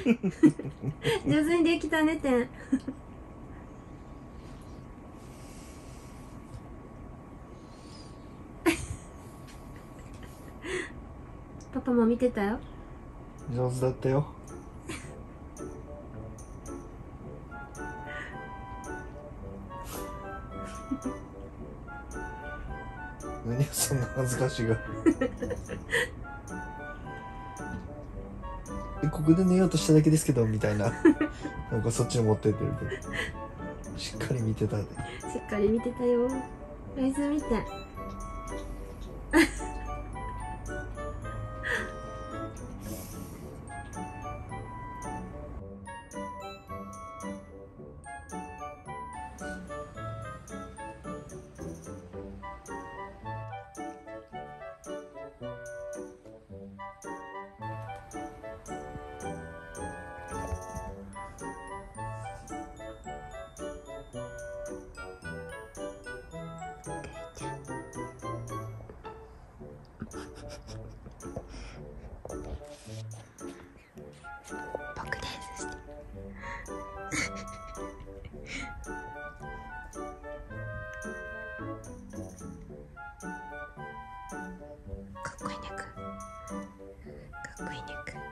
上手にできたねてん。パパも見てたよ。 上手だったよ。何そんな恥ずかしがる。ここで寝ようとしただけですけどみたいな。なんかそっちに持ってってるけど、しっかり見てたで。 しっかり見てたよ。おやすみてん。僕ですして。かっこいいねくん。かっこいいねくん。